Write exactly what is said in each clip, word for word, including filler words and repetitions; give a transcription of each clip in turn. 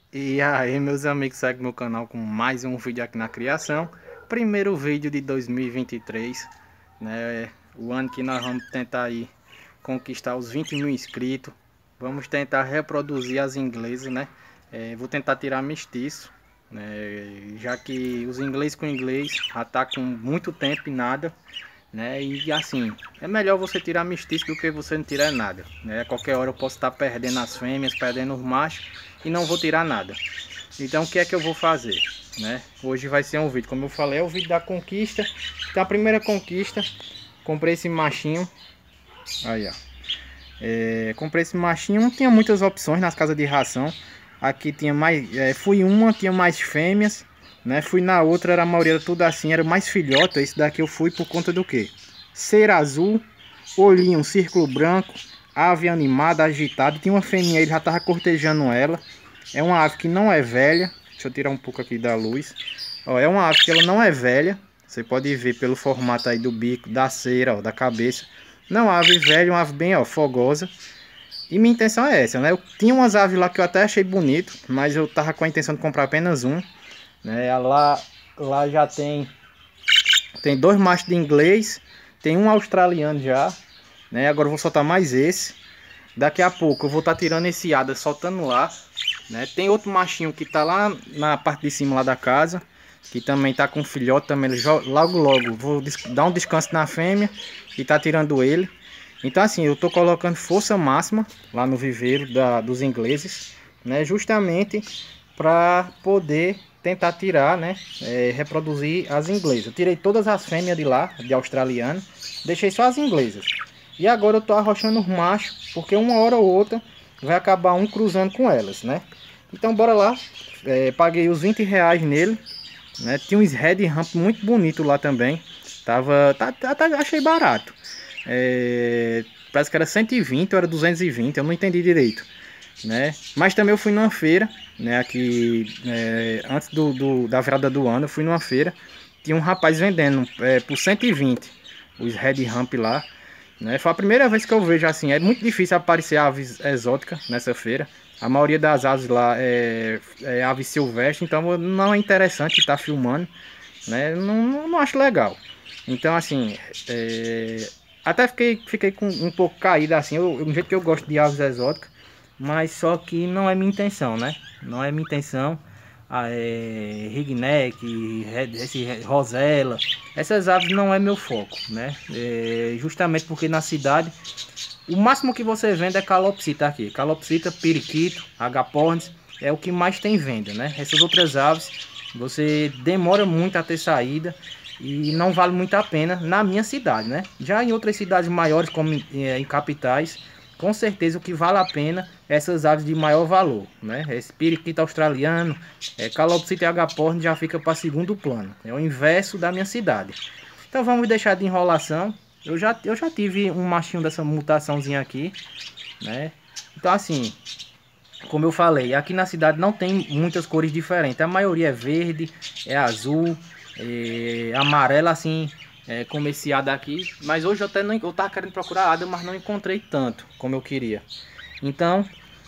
E aí, meus amigos, segue meu canal com mais um vídeo aqui na criação. Primeiro vídeo de dois mil e vinte e três, né? O ano que nós vamos tentar aí conquistar os vinte mil inscritos. Vamos tentar reproduzir as inglesas, né? É, vou tentar tirar mestiço, né? Já que os inglês com inglês já tá com muito tempo e nada, né? E assim, é melhor você tirar mestiço do que você não tirar nada, né? Qualquer hora eu posso estar perdendo as fêmeas, perdendo os machos e não vou tirar nada. Então o que é que eu vou fazer, né? Hoje vai ser um vídeo, como eu falei, é o vídeo da conquista. Então a primeira conquista, comprei esse machinho. Aí, ó. É, comprei esse machinho, não tinha muitas opções nas casas de ração. Aqui tinha mais, é, fui uma, tinha mais fêmeas, né? Fui na outra, era a maioria tudo assim, era mais filhota. Esse daqui eu fui por conta do quê? Cera azul, olhinho, um círculo branco, ave animada, agitada. Tinha uma fêmea, ele já tava cortejando ela. É uma ave que não é velha. Deixa eu tirar um pouco aqui da luz. Ó, é uma ave que ela não é velha. Você pode ver pelo formato aí do bico, da cera, ó, da cabeça. Não é uma ave velha, uma ave bem, ó, fogosa. E minha intenção é essa, né? Eu tinha umas aves lá que eu até achei bonito, mas eu tava com a intenção de comprar apenas um, né? Lá, lá já tem tem dois machos de inglês, tem um australiano já, né? Agora eu vou soltar mais esse. Daqui a pouco eu vou estar tá tirando esse ada, soltando lá, né? Tem outro machinho que tá lá na parte de cima lá da casa, que também tá com filhote também. Logo logo vou dar um descanso na fêmea e tá tirando ele. Então assim, eu tô colocando força máxima lá no viveiro da, dos ingleses, né? Justamente para poder tentar tirar, né? É, reproduzir as inglesas. Eu tirei todas as fêmeas de lá, de australiano, deixei só as inglesas. E agora eu tô arrochando os machos, porque uma hora ou outra vai acabar um cruzando com elas, né? Então bora lá. É, paguei os vinte reais nele, né? Tinha uns red ramp muito bonito lá também. Tava, tá, tá, tá, achei barato. É, parece que era cento e vinte ou era duzentos e vinte, eu não entendi direito, né? Mas também eu fui numa feira, né? Aqui, é, antes do, do, da virada do ano, eu fui numa feira. Tinha um rapaz vendendo é, por cento e vinte os red ramp lá, né? Foi a primeira vez que eu vejo assim. É muito difícil aparecer aves exóticas nessa feira. A maioria das aves lá é, é ave silvestre, então não é interessante estar filmando, né? Não, não, não acho legal. Então assim, é, até fiquei, fiquei com um pouco caído assim, eu, um jeito que eu gosto de aves exóticas, mas só que não é minha intenção, né? Não é minha intenção. Ah, é, ringneck, esse rosella, essas aves não é meu foco, né? É, justamente porque na cidade o máximo que você vende é calopsita aqui, calopsita, periquito, agapornis, é o que mais tem venda, né? Essas outras aves você demora muito a ter saída e não vale muito a pena na minha cidade, né? Já em outras cidades maiores, como em, em capitais, com certeza o que vale a pena é essas aves de maior valor, né? Esse periquito australiano, é, calopsita e agapornis já fica para segundo plano. É o inverso da minha cidade. Então vamos deixar de enrolação. Eu já, eu já tive um machinho dessa mutaçãozinha aqui, né? Então assim, como eu falei, aqui na cidade não tem muitas cores diferentes. A maioria é verde, é azul, é amarela, assim, é, como esse ada aqui. Mas hoje eu até não, eu tava querendo procurar ada, mas não encontrei tanto como eu queria. Então,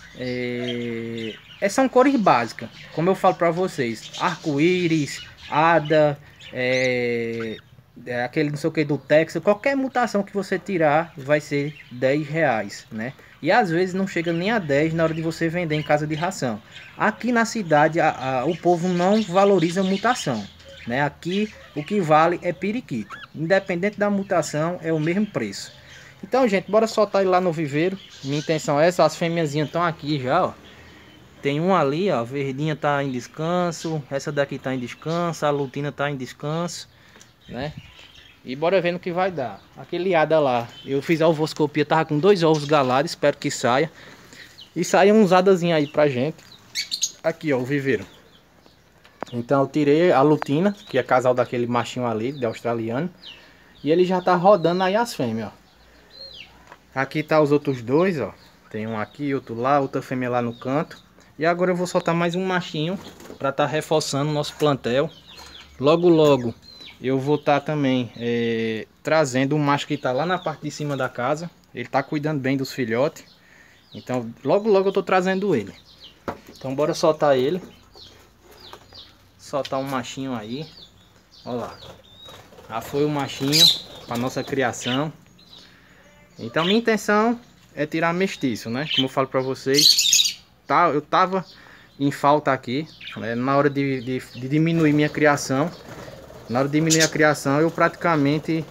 é, essas são cores básicas, como eu falo para vocês: arco-íris, ada, é, é aquele não sei o que do Texas, qualquer mutação que você tirar vai ser dez reais, né? E às vezes não chega nem a dez na hora de você vender em casa de ração. Aqui na cidade a, a, o povo não valoriza mutação, né? Aqui o que vale é periquito, independente da mutação é o mesmo preço. Então gente, bora soltar ele lá no viveiro. Minha intenção é essa, as fêmeazinhas estão aqui já, ó. Tem uma ali, ó, a verdinha tá em descanso, essa daqui tá em descanso, a lutina tá em descanso, né? E bora ver no que vai dar. Aquele ada lá, eu fiz a ovoscopia, tava com dois ovos galados, espero que saia. E saia uns adazinhos aí pra gente. Aqui, ó, o viveiro. Então eu tirei a lutina, que é casal daquele machinho ali, de australiano. E ele já tá rodando aí as fêmeas, ó. Aqui tá os outros dois, ó. Tem um aqui, outro lá, outra fêmea lá no canto. E agora eu vou soltar mais um machinho pra tá reforçando o nosso plantel. Logo, logo eu vou estar tá também é, trazendo um macho que está lá na parte de cima da casa. Ele está cuidando bem dos filhotes. Então logo logo eu estou trazendo ele. Então bora soltar ele. Soltar um machinho aí. Olha lá. Já foi o machinho para nossa criação. Então minha intenção é tirar mestiço, né? Como eu falo para vocês, tá, eu tava em falta aqui, né? Na hora de, de, de diminuir minha criação. Na hora de diminuir a criação, eu praticamente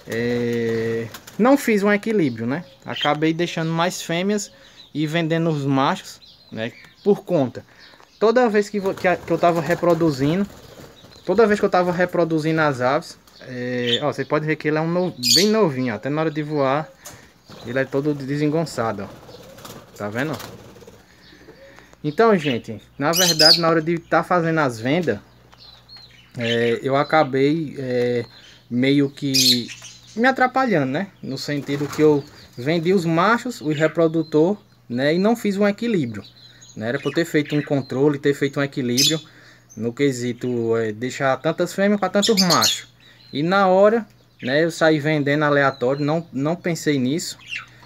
é, não fiz um equilíbrio, né? Acabei deixando mais fêmeas e vendendo os machos, né? Por conta. Toda vez que, que, que eu tava reproduzindo, toda vez que eu tava reproduzindo as aves, é, ó, você pode ver que ele é um novo, bem novinho, até na hora de voar, ele é todo desengonçado, ó. Tá vendo? Então, gente, na verdade, na hora de estar tá fazendo as vendas, é, eu acabei é, meio que me atrapalhando, né? No sentido que eu vendi os machos, o reprodutor, né? E não fiz um equilíbrio, né? Era para ter feito um controle, ter feito um equilíbrio no quesito é, deixar tantas fêmeas para tantos machos. E na hora, né? Eu saí vendendo aleatório, não, não pensei nisso.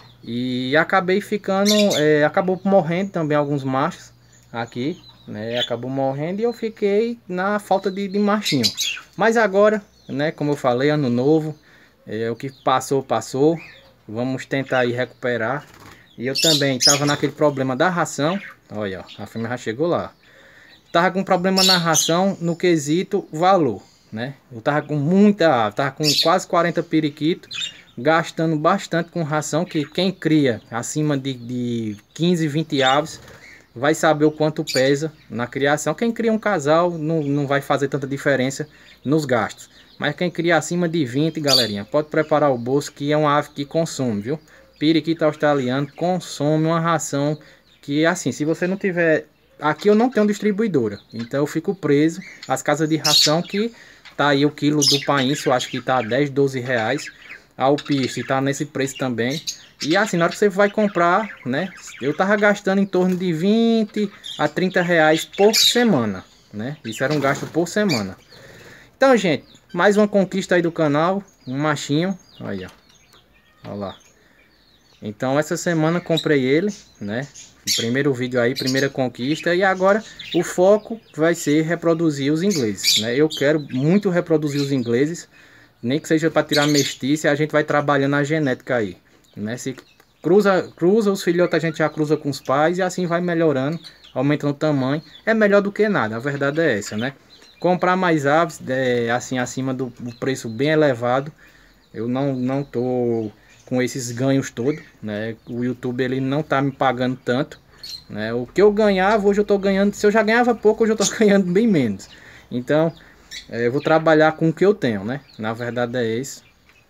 E acabei ficando, é, acabou morrendo também alguns machos aqui, né? Acabou morrendo e eu fiquei na falta de, de machinho. Mas agora, né? Como eu falei, ano novo, é, o que passou, passou. Vamos tentar aí recuperar. E eu também estava naquele problema da ração. Olha, ó, a fêmea já chegou lá. Tava com problema na ração no quesito valor, né? Eu tava com muita ave, tava com quase quarenta periquitos, gastando bastante com ração, que quem cria acima de, de quinze, vinte aves vai saber o quanto pesa na criação. Quem cria um casal não, não vai fazer tanta diferença nos gastos. Mas quem cria acima de vinte, galerinha, pode preparar o bolso, que é uma ave que consome, viu? Periquito australiano consome uma ração que, assim, se você não tiver... Aqui eu não tenho distribuidora, então eu fico preso às casas de ração, que tá aí o quilo do país, eu acho que tá dez, doze reais. A alpiste tá nesse preço também. E assim, na hora que você vai comprar, né? Eu tava gastando em torno de vinte a trinta reais por semana, né? Isso era um gasto por semana. Então, gente, mais uma conquista aí do canal, um machinho, aí, ó. Olha lá. Então essa semana comprei ele, né? Primeiro vídeo aí, primeira conquista. E agora o foco vai ser reproduzir os ingleses, né? Eu quero muito reproduzir os ingleses, nem que seja para tirar mestiça. A gente vai trabalhando a genética aí, né? Se cruza, cruza os filhotes, a gente já cruza com os pais e assim vai melhorando, aumentando o tamanho. É melhor do que nada, a verdade é essa, né? Comprar mais aves, é, assim, acima do, do preço bem elevado, eu não, não tô com esses ganhos todos, né? O YouTube ele não tá me pagando tanto, né? O que eu ganhava, hoje eu tô ganhando. Se eu já ganhava pouco, hoje eu tô ganhando bem menos. Então, é, eu vou trabalhar com o que eu tenho, né? Na verdade é isso.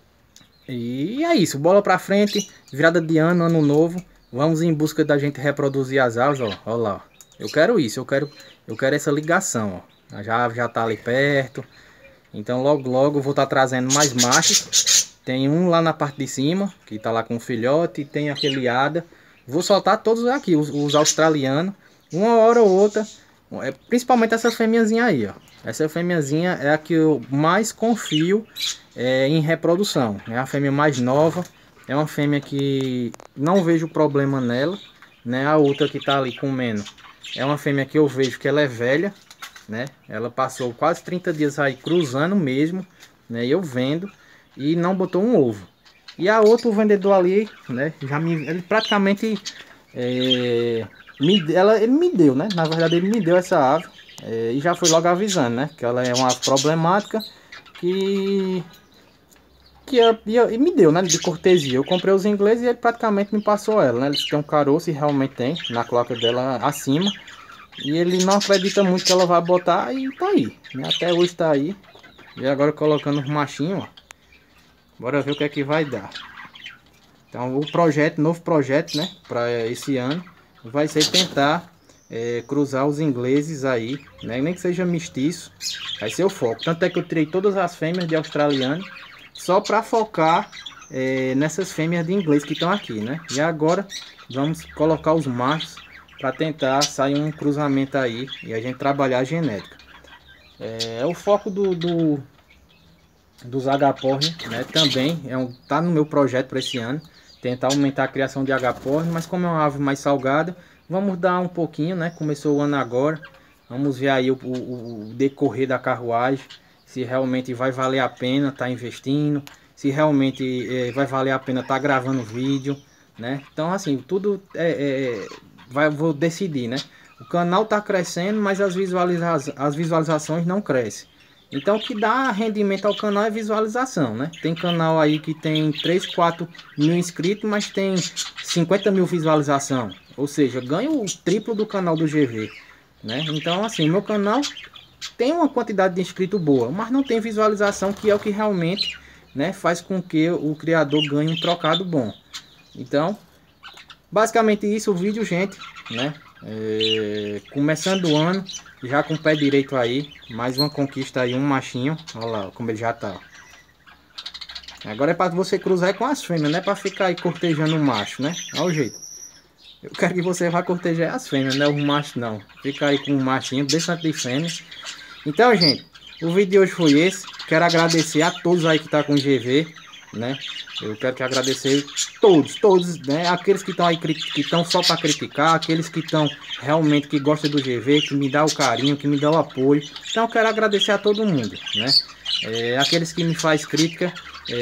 E é isso, bola pra frente, virada de ano, ano novo. Vamos em busca da gente reproduzir as aves, ó. Ó lá, ó. Eu quero isso, eu quero, eu quero essa ligação, ó. Já, já tá ali perto. Então logo logo eu vou estar tá trazendo mais machos. Tem um lá na parte de cima, que tá lá com o filhote. Tem aquele ada. Vou soltar todos aqui, os, os australianos. Uma hora ou outra. É, principalmente essa fêmeazinha aí, ó. Essa fêmeazinha é a que eu mais confio é, em reprodução. É a fêmea mais nova. É uma fêmea que não vejo problema nela, né? A outra que tá ali comendo é uma fêmea que eu vejo que ela é velha, né? Ela passou quase trinta dias aí cruzando mesmo, né? Eu vendo. E não botou um ovo. E a outra, o vendedor ali, né? Já me, ele praticamente é, me, ela, ele me deu, né? Na verdade, ele me deu essa ave é, e já foi logo avisando, né? Que ela é uma ave problemática que que eu, eu, me deu, né? De cortesia. Eu comprei os ingleses e ele praticamente me passou ela, né? Eles têm um caroço e realmente tem na cloaca dela acima. E ele não acredita muito que ela vai botar e tá aí, né? Até hoje tá aí. E agora colocando os machinhos, ó. Bora ver o que é que vai dar. Então o projeto, novo projeto, né, para esse ano, vai ser tentar é, cruzar os ingleses aí, né, nem que seja mestiço, vai ser o foco. Tanto é que eu tirei todas as fêmeas de australiano, só para focar é, nessas fêmeas de inglês que estão aqui, né. E agora vamos colocar os machos para tentar sair um cruzamento aí e a gente trabalhar a genética. É, o foco do... do dos agaporni, né, também é um, tá no meu projeto para esse ano, tentar aumentar a criação de agaporni, mas como é uma ave mais salgada, vamos dar um pouquinho, né? Começou o ano agora. Vamos ver aí o, o, o decorrer da carruagem. Se realmente vai valer a pena estar tá investindo. Se realmente é, vai valer a pena estar tá gravando vídeo, né? Então assim, tudo é, é, vai, vou decidir, né? O canal tá crescendo, mas as, visualiza as visualizações não crescem. Então o que dá rendimento ao canal é visualização, né? Tem canal aí que tem três, quatro mil inscritos, mas tem cinquenta mil visualização. Ou seja, ganha o triplo do canal do G V, né? Então assim, meu canal tem uma quantidade de inscritos boa, mas não tem visualização, que é o que realmente, né, faz com que o criador ganhe um trocado bom. Então, basicamente isso o vídeo, gente, né? É, começando o ano já com o pé direito aí, mais uma conquista aí, um machinho. Olha lá como ele já tá. Agora é para você cruzar com as fêmeas, não é para ficar aí cortejando o macho, né? Olha o jeito. Eu quero que você vá cortejar as fêmeas, não é o macho não. Fica aí com um machinho desse de fêmea. Então, gente, o vídeo de hoje foi esse. Quero agradecer a todos aí que tá com o G V, né? Eu quero que agradecer todos, todos, né? Aqueles que estão aí, que estão só para criticar, aqueles que estão realmente, que gostam do G V, que me dá o carinho, que me dá o apoio. Então eu quero agradecer a todo mundo, né? É, aqueles que me faz crítica,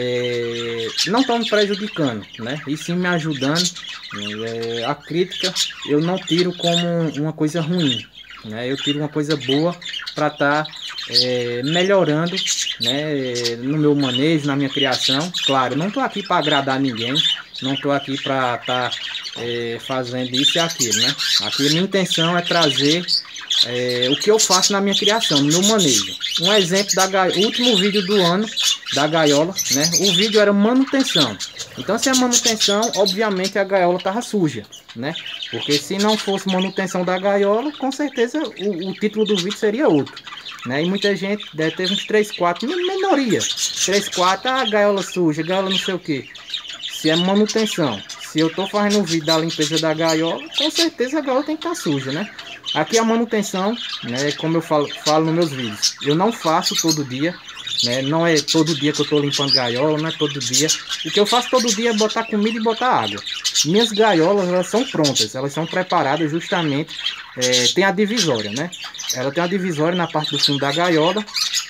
é, não estão me prejudicando, né? E sim me ajudando. É, a crítica eu não tiro como uma coisa ruim, né? Eu tiro uma coisa boa para estar tá, é, melhorando, né, no meu manejo, na minha criação. Claro, não estou aqui para agradar ninguém, não estou aqui para estar tá, é, fazendo isso e aquilo, né? Aqui a minha intenção é trazer é, o que eu faço na minha criação, no meu manejo. Um exemplo da gaiola, último vídeo do ano da gaiola, né? O vídeo era manutenção. Então, se é manutenção, obviamente a gaiola estava suja, né? Porque se não fosse manutenção da gaiola, com certeza o, o título do vídeo seria outro, né? E muita gente deve ter uns três, quatro, minoria, três, quatro, ah, gaiola suja, gaiola não sei o que. Se é manutenção, se eu tô fazendo um vídeo da limpeza da gaiola, com certeza a gaiola tem que estar suja, né? Aqui a manutenção, né, como eu falo, falo nos meus vídeos, eu não faço todo dia, né? Não é todo dia que eu tô limpando gaiola, não é todo dia. O que eu faço todo dia é botar comida e botar água. Minhas gaiolas, elas são prontas, elas são preparadas justamente, é, tem a divisória, né? Ela tem a divisória na parte do fundo da gaiola,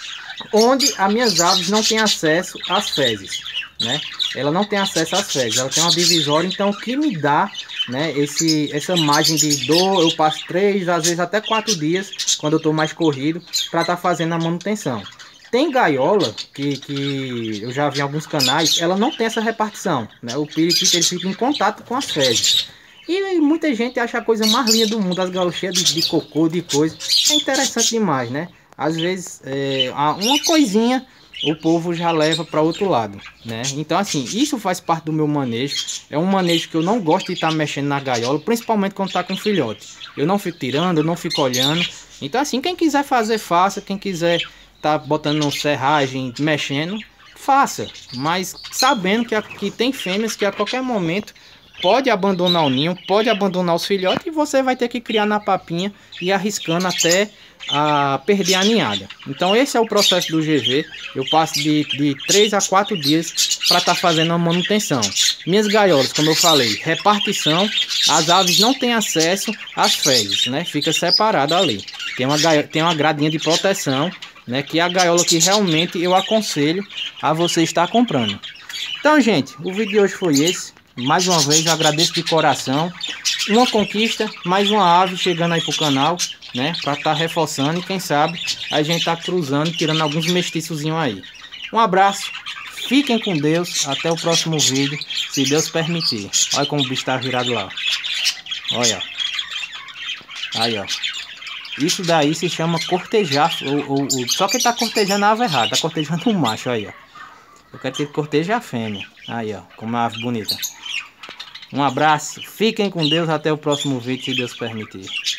onde as minhas aves não têm acesso às fezes, né? Ela não tem acesso às fezes, ela tem uma divisória, então o que me dá, né, esse, essa margem de dor, eu passo três, às vezes até quatro dias, quando eu estou mais corrido, para estar tá fazendo a manutenção. Tem gaiola que, que eu já vi em alguns canais, ela não tem essa repartição, né? O periquito ele fica em contato com as fezes. E muita gente acha a coisa mais linda do mundo, as gaiolas cheias de, de cocô, de coisa. É interessante demais, né? Às vezes, é, uma coisinha o povo já leva para outro lado, né? Então, assim, isso faz parte do meu manejo. É um manejo que eu não gosto de estar tá mexendo na gaiola, principalmente quando tá com filhote. Eu não fico tirando, eu não fico olhando. Então, assim, quem quiser fazer, faça. Quem quiser tá botando no serragem, mexendo, faça. Mas sabendo que, a, que tem fêmeas que a qualquer momento pode abandonar o ninho, pode abandonar os filhotes e você vai ter que criar na papinha e arriscando até a perder a ninhada. Então esse é o processo do G V. Eu passo de, de três a quatro dias para estar tá fazendo a manutenção. Minhas gaiolas, como eu falei, repartição, as aves não têm acesso às fezes, né? Fica separado ali. Tem uma, tem uma gradinha de proteção, né? Que é a gaiola que realmente eu aconselho a você estar comprando. Então, gente, o vídeo de hoje foi esse. Mais uma vez eu agradeço de coração. Uma conquista, mais uma ave chegando aí pro canal, né? Para estar tá reforçando e quem sabe a gente tá cruzando, tirando alguns mestiçozinhos aí. Um abraço, fiquem com Deus, até o próximo vídeo, se Deus permitir. Olha como o bicho tá virado lá. Olha. Aí, ó. Isso daí se chama cortejar. Ou, ou, ou, só que tá cortejando a ave errada, tá cortejando o macho aí, ó. Eu quero que ele corteje a fêmea. Aí, ó, como uma ave bonita. Um abraço, fiquem com Deus, até o próximo vídeo, se Deus permitir.